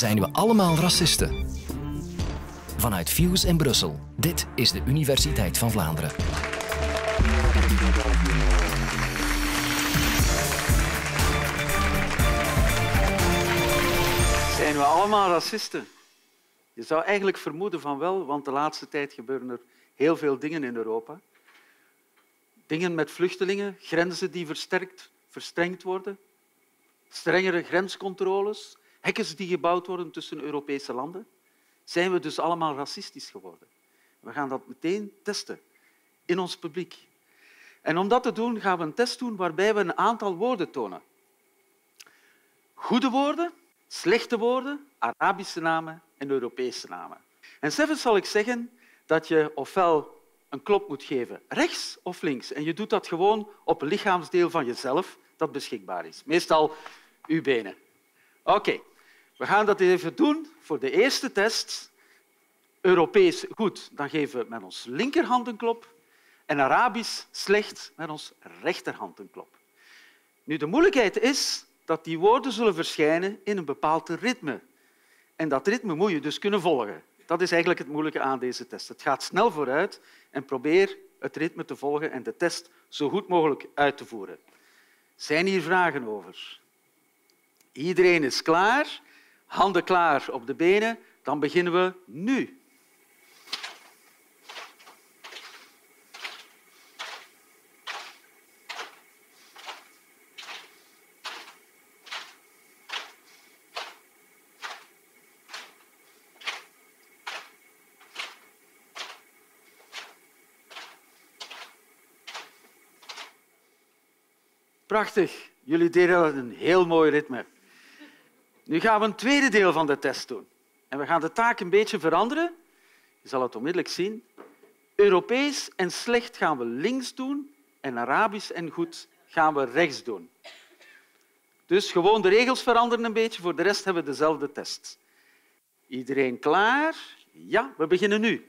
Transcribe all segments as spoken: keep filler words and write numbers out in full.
Zijn we allemaal racisten? Vanuit Fuse in Brussel. Dit is de Universiteit van Vlaanderen. Zijn we allemaal racisten? Je zou eigenlijk vermoeden van wel, want de laatste tijd gebeuren er heel veel dingen in Europa. Dingen met vluchtelingen, grenzen die versterkt, verstrengd worden, strengere grenscontroles, hekken die gebouwd worden tussen Europese landen. Zijn we dus allemaal racistisch geworden? We gaan dat meteen testen in ons publiek. En om dat te doen gaan we een test doen waarbij we een aantal woorden tonen. Goede woorden, slechte woorden, Arabische namen en Europese namen. En zelfs zal ik zeggen dat je ofwel een klop moet geven rechts of links. En je doet dat gewoon op een lichaamsdeel van jezelf dat beschikbaar is. Meestal uw benen. Oké, okay. We gaan dat even doen voor de eerste test. Europees goed, dan geven we met ons linkerhand een klop. En Arabisch slecht, met ons rechterhand een klop. Nu, de moeilijkheid is dat die woorden zullen verschijnen in een bepaald ritme. En dat ritme moet je dus kunnen volgen. Dat is eigenlijk het moeilijke aan deze test. Het gaat snel vooruit en probeer het ritme te volgen en de test zo goed mogelijk uit te voeren. Zijn hier vragen over? Iedereen is klaar. Handen klaar op de benen. Dan beginnen we nu. Prachtig. Jullie deden een heel mooi ritme. Nu gaan we een tweede deel van de test doen. En we gaan de taak een beetje veranderen. Je zal het onmiddellijk zien. Europees en slecht gaan we links doen en Arabisch en goed gaan we rechts doen. Dus gewoon de regels veranderen een beetje. Voor de rest hebben we dezelfde test. Iedereen klaar? Ja, we beginnen nu.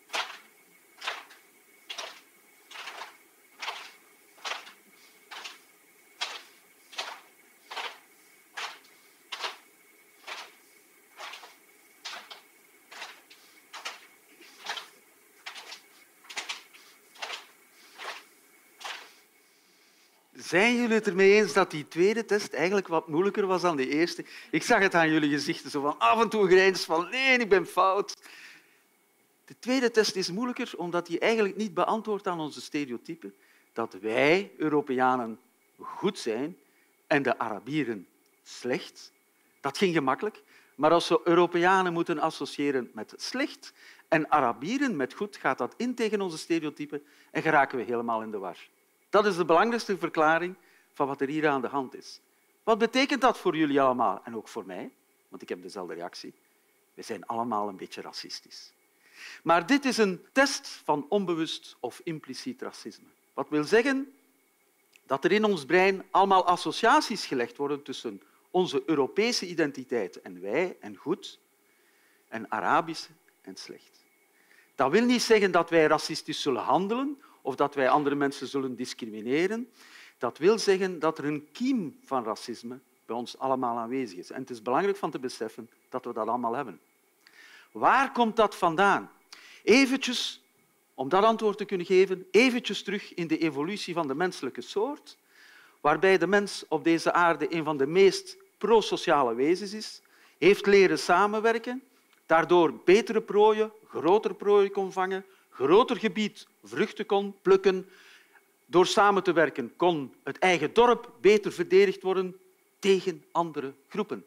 Zijn jullie het ermee eens dat die tweede test eigenlijk wat moeilijker was dan de eerste? Ik zag het aan jullie gezichten, zo van af en toe grijns van nee, ik ben fout. De tweede test is moeilijker omdat die eigenlijk niet beantwoordt aan onze stereotypen dat wij, Europeanen, goed zijn en de Arabieren slecht. Dat ging gemakkelijk. Maar als we Europeanen moeten associëren met slecht en Arabieren met goed, gaat dat in tegen onze stereotypen en geraken we helemaal in de war. Dat is de belangrijkste verklaring van wat er hier aan de hand is. Wat betekent dat voor jullie allemaal? En ook voor mij, want ik heb dezelfde reactie. We zijn allemaal een beetje racistisch. Maar dit is een test van onbewust of impliciet racisme. Wat wil zeggen dat er in ons brein allemaal associaties gelegd worden tussen onze Europese identiteit en wij en goed en Arabische en slecht. Dat wil niet zeggen dat wij racistisch zullen handelen of dat wij andere mensen zullen discrimineren. Dat wil zeggen dat er een kiem van racisme bij ons allemaal aanwezig is. En het is belangrijk van te beseffen dat we dat allemaal hebben. Waar komt dat vandaan? Eventjes, om dat antwoord te kunnen geven, eventjes terug in de evolutie van de menselijke soort, waarbij de mens op deze aarde een van de meest prosociale wezens is, heeft leren samenwerken, daardoor betere prooien, grotere prooien kon vangen, groter gebied vruchten kon plukken. Door samen te werken kon het eigen dorp beter verdedigd worden tegen andere groepen.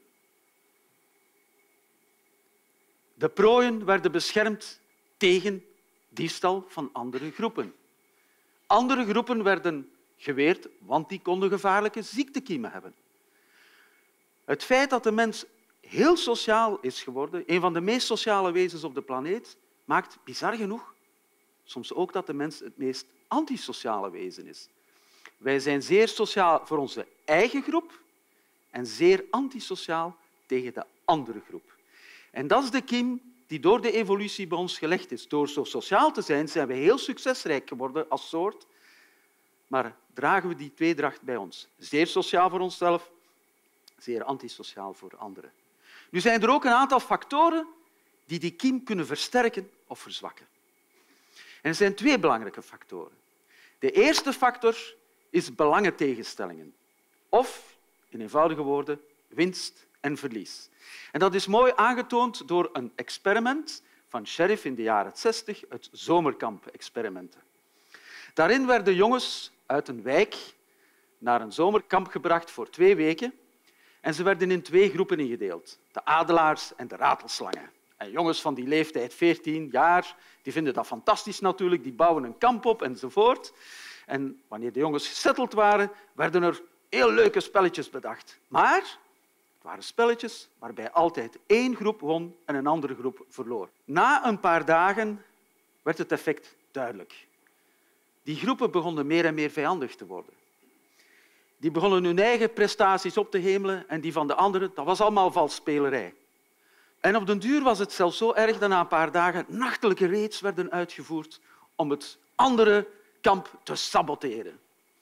De prooien werden beschermd tegen diefstal van andere groepen. Andere groepen werden geweerd, want die konden gevaarlijke ziektekiemen hebben. Het feit dat de mens heel sociaal is geworden, een van de meest sociale wezens op de planeet, maakt bizar genoeg soms ook dat de mens het meest antisociale wezen is. Wij zijn zeer sociaal voor onze eigen groep en zeer antisociaal tegen de andere groep. En dat is de kiem die door de evolutie bij ons gelegd is. Door zo sociaal te zijn zijn we heel succesrijk geworden als soort, maar dragen we die tweedracht bij ons. Zeer sociaal voor onszelf, zeer antisociaal voor anderen. Nu zijn er ook een aantal factoren die die kiem kunnen versterken of verzwakken. En er zijn twee belangrijke factoren. De eerste factor is belangentegenstellingen. Of, in eenvoudige woorden, winst en verlies. En dat is mooi aangetoond door een experiment van Sheriff in de jaren zestig, het zomerkamp-experimenten. Daarin werden jongens uit een wijk naar een zomerkamp gebracht voor twee weken en ze werden in twee groepen ingedeeld. De adelaars en de ratelslangen. En jongens van die leeftijd, veertien jaar, die vinden dat fantastisch natuurlijk, die bouwen een kamp op enzovoort. En wanneer de jongens gesetteld waren, werden er heel leuke spelletjes bedacht. Maar het waren spelletjes waarbij altijd één groep won en een andere groep verloor. Na een paar dagen werd het effect duidelijk. Die groepen begonnen meer en meer vijandig te worden. Die begonnen hun eigen prestaties op te hemelen en die van de anderen, dat was allemaal valsspelerij. En op den duur was het zelfs zo erg dat na een paar dagen nachtelijke raids werden uitgevoerd om het andere kamp te saboteren.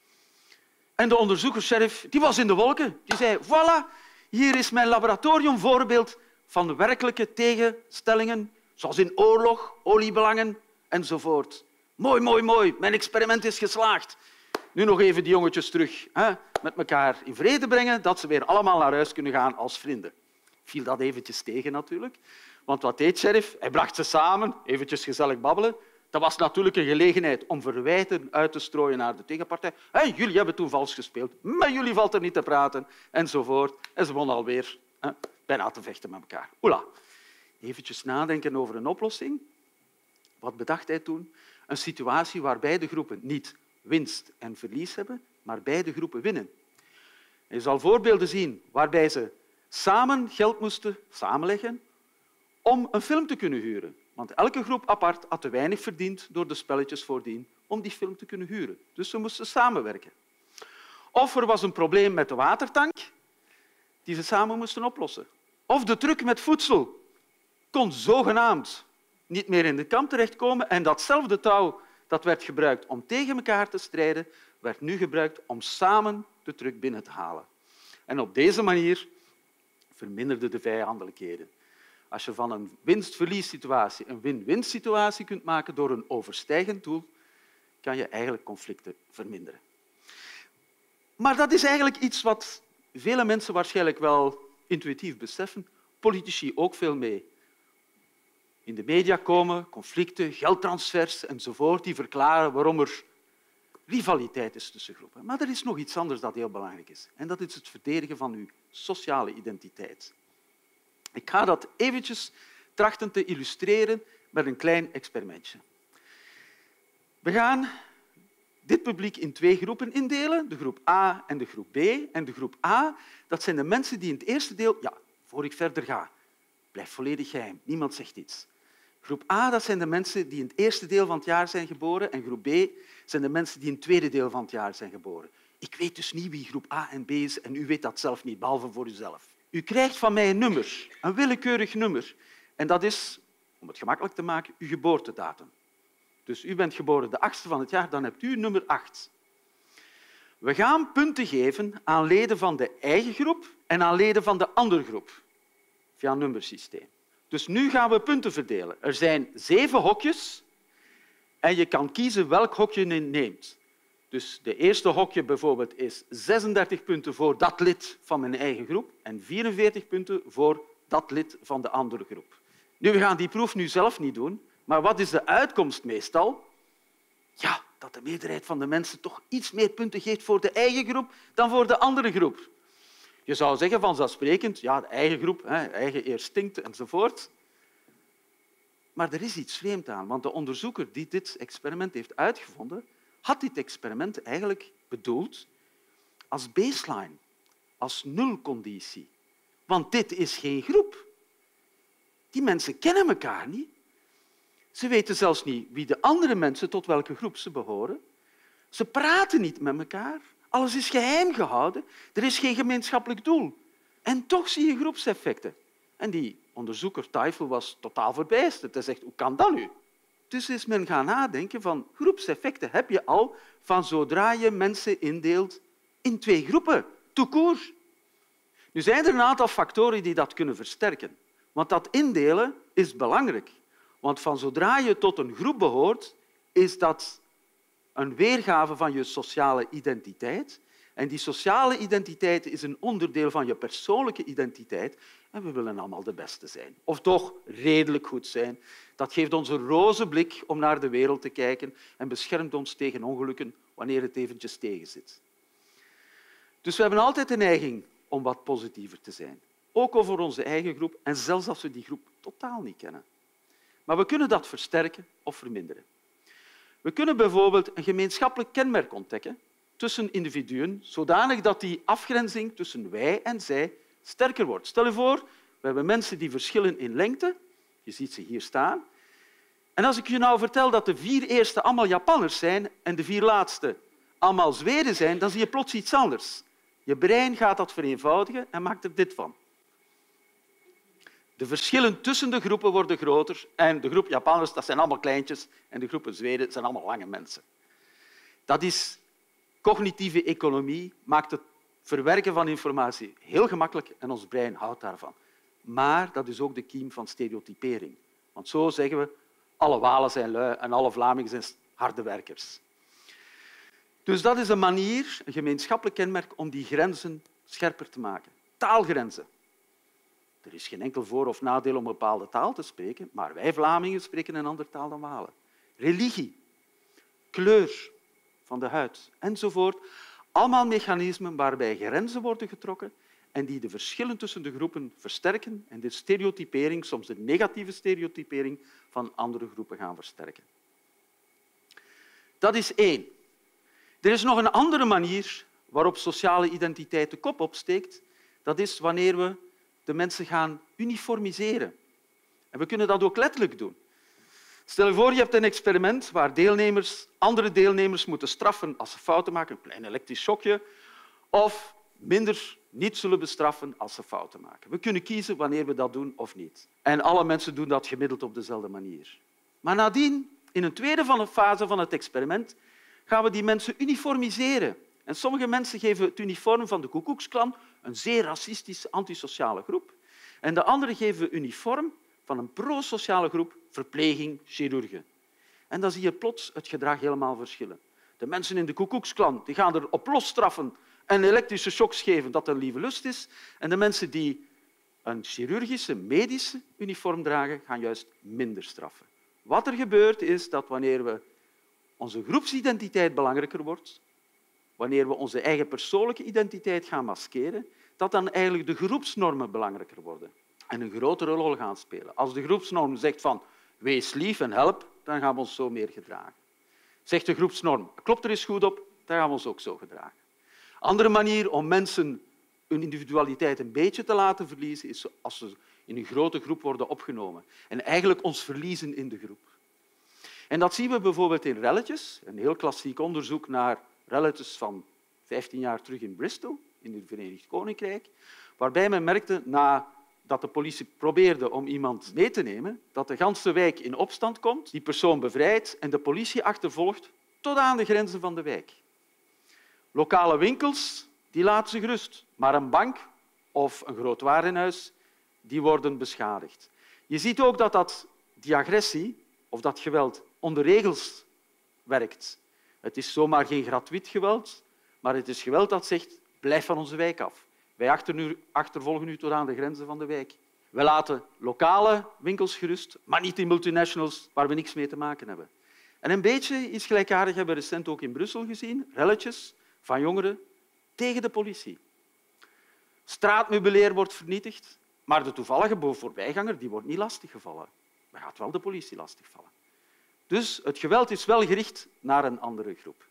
En de onderzoeker-sheriff die was in de wolken. Die zei, voilà, hier is mijn laboratoriumvoorbeeld van werkelijke tegenstellingen, zoals in oorlog, oliebelangen enzovoort. Mooi, mooi, mooi. Mijn experiment is geslaagd. Nu nog even die jongetjes terug hè, met elkaar in vrede brengen, dat ze weer allemaal naar huis kunnen gaan als vrienden. Viel dat eventjes tegen natuurlijk. Want wat deed Sheriff? Hij bracht ze samen, eventjes gezellig babbelen. Dat was natuurlijk een gelegenheid om verwijten uit te strooien naar de tegenpartij. Hey, jullie hebben toen vals gespeeld, maar jullie valt er niet te praten, enzovoort. En ze begonnen alweer hè, bijna te vechten met elkaar. Oela. Eventjes nadenken over een oplossing. Wat bedacht hij toen? Een situatie waar beide groepen niet winst en verlies hebben, maar beide groepen winnen. Je zal voorbeelden zien waarbij ze samen geld moesten samenleggen om een film te kunnen huren. Want elke groep apart had te weinig verdiend door de spelletjes voordien om die film te kunnen huren. Dus ze moesten samenwerken. Of er was een probleem met de watertank die ze samen moesten oplossen. Of de truck met voedsel kon zogenaamd niet meer in het kamp terechtkomen en datzelfde touw dat werd gebruikt om tegen elkaar te strijden, werd nu gebruikt om samen de truck binnen te halen. En op deze manier verminderden de vijandelijkheden. Als je van een winst-verlies-situatie een win-win-situatie kunt maken door een overstijgend doel, kan je eigenlijk conflicten verminderen. Maar dat is eigenlijk iets wat vele mensen waarschijnlijk wel intuïtief beseffen, politici ook veel mee. In de media komen conflicten, geldtransfers enzovoort, die verklaren waarom er rivaliteit is tussen groepen. Maar er is nog iets anders dat heel belangrijk is. En dat is het verdedigen van uw sociale identiteit. Ik ga dat eventjes trachten te illustreren met een klein experimentje. We gaan dit publiek in twee groepen indelen, de groep A en de groep B. En de groep A, dat zijn de mensen die in het eerste deel... Ja, voor ik verder ga, blijf volledig geheim, niemand zegt iets. Groep A, dat zijn de mensen die in het eerste deel van het jaar zijn geboren en groep B zijn de mensen die in het tweede deel van het jaar zijn geboren. Ik weet dus niet wie groep A en B is en u weet dat zelf niet, behalve voor uzelf. U krijgt van mij een nummer, een willekeurig nummer. En dat is, om het gemakkelijk te maken, uw geboortedatum. Dus u bent geboren de achtste van het jaar, dan hebt u nummer acht. We gaan punten geven aan leden van de eigen groep en aan leden van de andere groep, via een nummersysteem. Dus nu gaan we punten verdelen. Er zijn zeven hokjes en je kan kiezen welk hokje je neemt. Dus de eerste hokje bijvoorbeeld is zesendertig punten voor dat lid van mijn eigen groep en vierenveertig punten voor dat lid van de andere groep. Nu, we gaan die proef nu zelf niet doen, maar wat is de uitkomst meestal? Ja, dat de meerderheid van de mensen toch iets meer punten geeft voor de eigen groep dan voor de andere groep. Je zou zeggen vanzelfsprekend, ja, de eigen groep, hè, eigen eer stinkt enzovoort. Maar er is iets vreemds aan, want de onderzoeker die dit experiment heeft uitgevonden, had dit experiment eigenlijk bedoeld als baseline, als nulconditie. Want dit is geen groep. Die mensen kennen elkaar niet. Ze weten zelfs niet wie de andere mensen tot welke groep ze behoren. Ze praten niet met elkaar. Alles is geheim gehouden. Er is geen gemeenschappelijk doel. En toch zie je groepseffecten. En die onderzoeker Teufel was totaal verbijsterd. Hij zegt, hoe kan dat nu? Dus is men gaan nadenken van groepseffecten heb je al van zodra je mensen indeelt in twee groepen. Tout court. Nu zijn er een aantal factoren die dat kunnen versterken. Want dat indelen is belangrijk. Want van zodra je tot een groep behoort, is dat een weergave van je sociale identiteit. En die sociale identiteit is een onderdeel van je persoonlijke identiteit. En we willen allemaal de beste zijn. Of toch redelijk goed zijn. Dat geeft ons een roze blik om naar de wereld te kijken en beschermt ons tegen ongelukken wanneer het eventjes tegenzit. Dus we hebben altijd de neiging om wat positiever te zijn. Ook over onze eigen groep en zelfs als we die groep totaal niet kennen. Maar we kunnen dat versterken of verminderen. We kunnen bijvoorbeeld een gemeenschappelijk kenmerk ontdekken tussen individuen, zodanig dat die afgrenzing tussen wij en zij sterker wordt. Stel je voor, we hebben mensen die verschillen in lengte. Je ziet ze hier staan. En als ik je nou vertel dat de vier eerste allemaal Japanners zijn en de vier laatste allemaal Zweden zijn, dan zie je plots iets anders. Je brein gaat dat vereenvoudigen en maakt er dit van. De verschillen tussen de groepen worden groter en de groep Japanners dat zijn allemaal kleintjes en de groepen Zweden zijn allemaal lange mensen. Dat is cognitieve economie, maakt het verwerken van informatie heel gemakkelijk en ons brein houdt daarvan. Maar dat is ook de kiem van stereotypering. Want zo zeggen we, alle Walen zijn lui en alle Vlamingen zijn harde werkers. Dus dat is een manier, een gemeenschappelijk kenmerk, om die grenzen scherper te maken. Taalgrenzen. Er is geen enkel voor- of nadeel om een bepaalde taal te spreken, maar wij Vlamingen spreken een andere taal dan Walen. Religie, kleur van de huid enzovoort. Allemaal mechanismen waarbij grenzen worden getrokken en die de verschillen tussen de groepen versterken en de stereotypering, soms de negatieve stereotypering, van andere groepen gaan versterken. Dat is één. Er is nog een andere manier waarop sociale identiteit de kop opsteekt. Dat is wanneer we de mensen gaan uniformiseren. En we kunnen dat ook letterlijk doen. Stel je voor, je hebt een experiment waar deelnemers andere deelnemers moeten straffen als ze fouten maken, een klein elektrisch schokje, of minder niet zullen bestraffen als ze fouten maken. We kunnen kiezen wanneer we dat doen of niet. En alle mensen doen dat gemiddeld op dezelfde manier. Maar nadien, in een tweede fase van het experiment, gaan we die mensen uniformiseren. En sommige mensen geven het uniform van de Ku Klux Klan, een zeer racistische, antisociale groep. En de anderen geven het uniform van een prosociale groep, verpleging, chirurgen. En dan zie je plots het gedrag helemaal verschillen. De mensen in de Ku Klux Klan die gaan er op los straffen en elektrische shocks geven dat een lieve lust is. En de mensen die een chirurgische, medische uniform dragen, gaan juist minder straffen. Wat er gebeurt is dat wanneer we onze groepsidentiteit belangrijker wordt, wanneer we onze eigen persoonlijke identiteit gaan maskeren, dat dan eigenlijk de groepsnormen belangrijker worden en een grotere rol gaan spelen. Als de groepsnorm zegt van wees lief en help, dan gaan we ons zo meer gedragen. Zegt de groepsnorm klopt er eens goed op, dan gaan we ons ook zo gedragen. Een andere manier om mensen hun individualiteit een beetje te laten verliezen is als ze in een grote groep worden opgenomen en eigenlijk ons verliezen in de groep. En dat zien we bijvoorbeeld in relletjes, een heel klassiek onderzoek naar relletjes van vijftien jaar terug in Bristol, in het Verenigd Koninkrijk, waarbij men merkte, nadat de politie probeerde om iemand mee te nemen, dat de ganse wijk in opstand komt, die persoon bevrijdt en de politie achtervolgt tot aan de grenzen van de wijk. Lokale winkels die laten ze gerust, maar een bank of een groot warenhuis die worden beschadigd. Je ziet ook dat, dat die agressie of dat geweld onder regels werkt. Het is zomaar geen gratuit geweld, maar het is geweld dat zegt blijf van onze wijk af. Wij achtervolgen u tot aan de grenzen van de wijk. We laten lokale winkels gerust, maar niet die multinationals waar we niks mee te maken hebben. En een beetje iets gelijkaardig hebben we recent ook in Brussel gezien. Relletjes van jongeren tegen de politie. Straatmeubilair wordt vernietigd, maar de toevallige voorbijganger die wordt niet lastiggevallen. Maar gaat wel de politie lastigvallen. Dus het geweld is wel gericht naar een andere groep.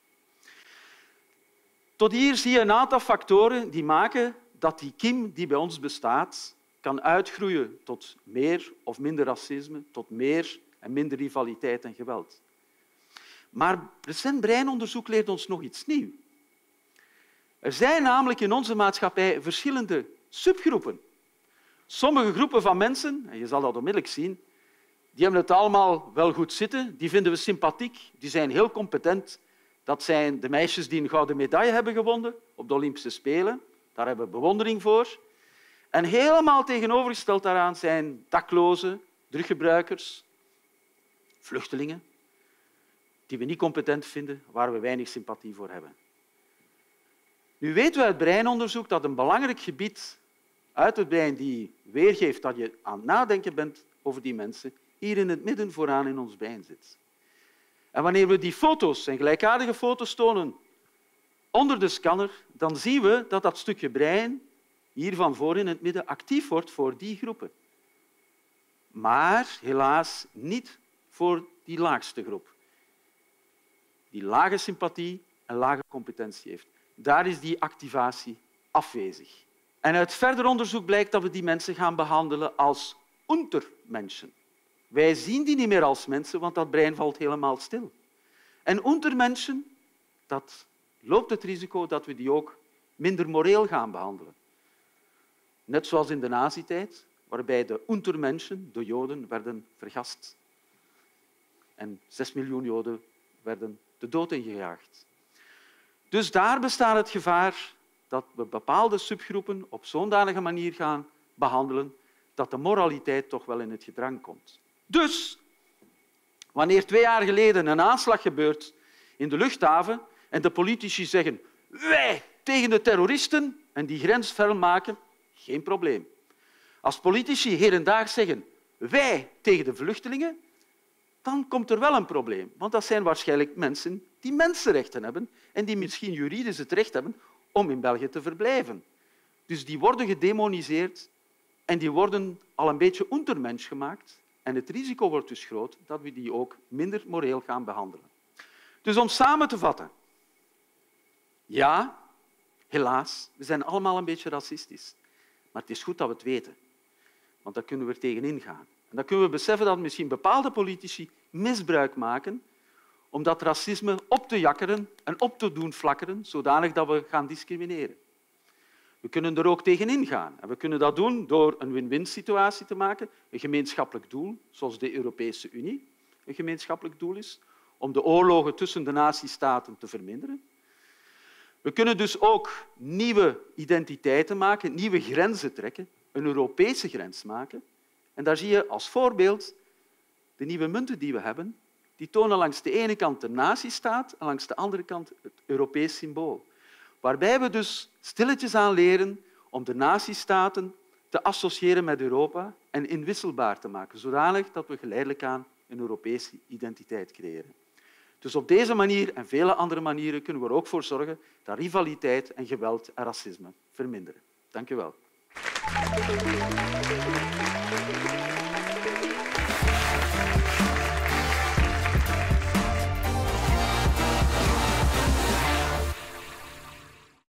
Tot hier zie je een aantal factoren die maken dat die kiem die bij ons bestaat kan uitgroeien tot meer of minder racisme, tot meer en minder rivaliteit en geweld. Maar recent breinonderzoek leert ons nog iets nieuws. Er zijn namelijk in onze maatschappij verschillende subgroepen. Sommige groepen van mensen, en je zal dat onmiddellijk zien, die hebben het allemaal wel goed zitten, die vinden we sympathiek, die zijn heel competent. Dat zijn de meisjes die een gouden medaille hebben gewonnen op de Olympische Spelen. Daar hebben we bewondering voor. En helemaal tegenovergesteld daaraan zijn daklozen, druggebruikers, vluchtelingen, die we niet competent vinden, waar we weinig sympathie voor hebben. Nu weten we uit breinonderzoek dat een belangrijk gebied uit het brein die weergeeft dat je aan het nadenken bent over die mensen, hier in het midden vooraan in ons brein zit. En wanneer we die foto's en gelijkaardige foto's tonen onder de scanner, dan zien we dat dat stukje brein hier van voor in het midden actief wordt voor die groepen. Maar helaas niet voor die laagste groep, die lage sympathie en lage competentie heeft. Daar is die activatie afwezig. En uit verder onderzoek blijkt dat we die mensen gaan behandelen als untermenschen. Wij zien die niet meer als mensen, want dat brein valt helemaal stil. En untermenschen, dat loopt het risico dat we die ook minder moreel gaan behandelen. Net zoals in de nazi-tijd, waarbij de untermenschen, de Joden, werden vergast. En zes miljoen Joden werden de dood ingejaagd. Dus daar bestaat het gevaar dat we bepaalde subgroepen op zodanige manier gaan behandelen dat de moraliteit toch wel in het gedrang komt. Dus, wanneer twee jaar geleden een aanslag gebeurt in de luchthaven en de politici zeggen wij tegen de terroristen en die grens fel maken, geen probleem. Als politici hedendaags zeggen wij tegen de vluchtelingen, dan komt er wel een probleem. Want dat zijn waarschijnlijk mensen die mensenrechten hebben en die misschien juridisch het recht hebben om in België te verblijven. Dus die worden gedemoniseerd en die worden al een beetje untermensch gemaakt. En het risico wordt dus groot dat we die ook minder moreel gaan behandelen. Dus om samen te vatten. Ja, helaas, we zijn allemaal een beetje racistisch. Maar het is goed dat we het weten. Want dan kunnen we er tegenin gaan. En dan kunnen we beseffen dat misschien bepaalde politici misbruik maken om dat racisme op te jakkeren en op te doen flakkeren, zodanig dat we gaan discrimineren. We kunnen er ook tegenin gaan. En we kunnen dat doen door een win-win situatie te maken, een gemeenschappelijk doel, zoals de Europese Unie een gemeenschappelijk doel is, om de oorlogen tussen de natiestaten te verminderen. We kunnen dus ook nieuwe identiteiten maken, nieuwe grenzen trekken, een Europese grens maken. En daar zie je als voorbeeld de nieuwe munten die we hebben. Die tonen langs de ene kant de natiestaat en langs de andere kant het Europees symbool. Waarbij we dus stilletjes aan leren om de natiestaten te associëren met Europa en inwisselbaar te maken, zodanig dat we geleidelijk aan een Europese identiteit creëren. Dus op deze manier en vele andere manieren kunnen we er ook voor zorgen dat rivaliteit en geweld en racisme verminderen. Dank u wel.